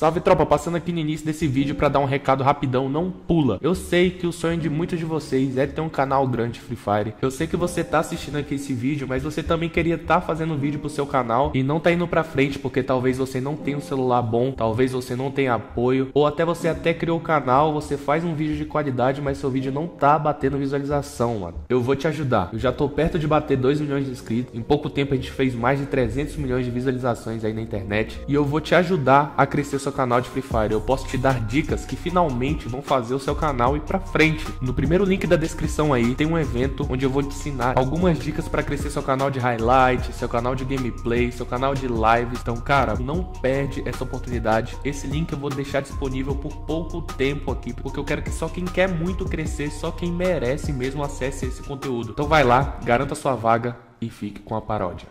Salve tropa, passando aqui no início desse vídeo pra dar um recado rapidão, não pula. Eu sei que o sonho de muitos de vocês é ter um canal grande de Free Fire. Eu sei que você tá assistindo aqui esse vídeo, mas você também queria tá fazendo vídeo pro seu canal e não tá indo pra frente porque talvez você não tenha um celular bom, talvez você não tenha apoio, ou até você até criou o canal, você faz um vídeo de qualidade, mas seu vídeo não tá batendo visualização, mano. Eu vou te ajudar. Eu já tô perto de bater 2 milhões de inscritos. Em pouco tempo a gente fez mais de 300 milhões de visualizações aí na internet. E eu vou te ajudar a crescer seu canal de Free Fire. Eu posso te dar dicas que finalmente vão fazer o seu canal ir pra frente. No primeiro link da descrição aí tem um evento onde eu vou te ensinar algumas dicas para crescer seu canal de highlight, seu canal de gameplay, seu canal de lives. Então, cara, não perde essa oportunidade. Esse link eu vou deixar disponível por pouco tempo aqui, porque eu quero que só quem quer muito crescer, só quem merece mesmo acesse esse conteúdo. Então vai lá, garanta sua vaga e fique com a paródia.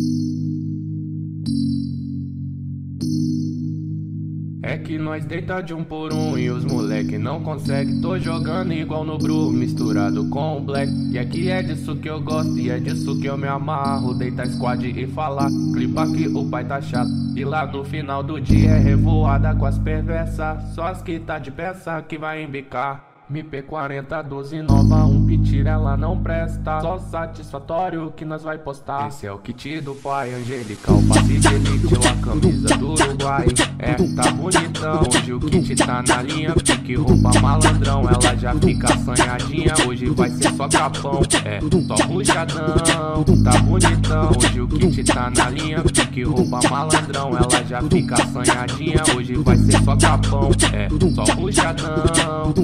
É que nós deita de um por um e os moleque não consegue. Tô jogando igual no Bru, misturado com o Black. E aqui é disso que eu gosto e é disso que eu me amarro. Deitar squad e falar, clipa que o pai tá chato. E lá no final do dia é revoada com as perversas. Só as que tá de peça que vai embicar. MP40, 12 nova, um pitir, ela não presta. Só satisfatório que nós vai postar. Esse é o kit do pai angelical, passe de elite ou a camisa do Uruguai. É, tá bonitão, hoje o kit tá na linha. Pique roupa malandrão, ela já fica assanhadinha. Hoje vai ser só capão, é, só ruchadão. Tá bonitão, hoje o kit tá na linha. Pique roupa malandrão, ela já fica assanhadinha. Hoje vai ser só capão, é, só ruchadão.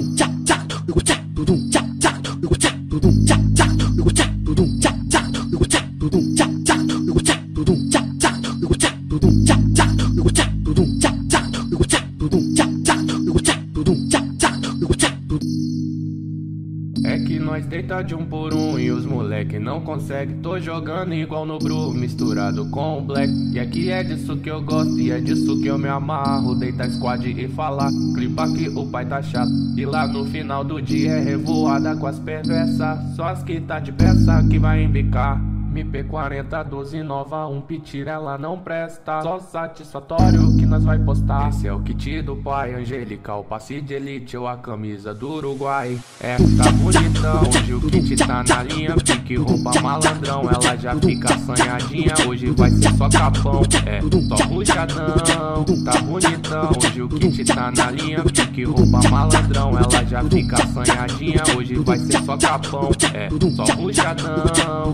É que nós deita de um por um e os moleque não consegue. Tô jogando igual no Bru, misturado com o Black. E aqui é disso que eu gosto e é disso que eu me amarro. Deitar squad e falar, clipa que o pai tá chato. E lá no final do dia é revoada com as perversas. Só as que tá de peça que vai embicar. MP40, 12 nova, um pitir, ela não presta. Só satisfatório que nós vai postar. Esse é o kit do pai angelical, passe de elite ou a camisa do Uruguai. É, tá bonitão, hoje o kit tá na linha. Pique roupa malandrão, ela já fica assanhadinha. Hoje vai ser só capão, é, só ruchadão. Tá bonitão, hoje o kit tá na linha. Pique roupa malandrão, ela já fica assanhadinha. Hoje vai ser só capão, é, só ruchadão.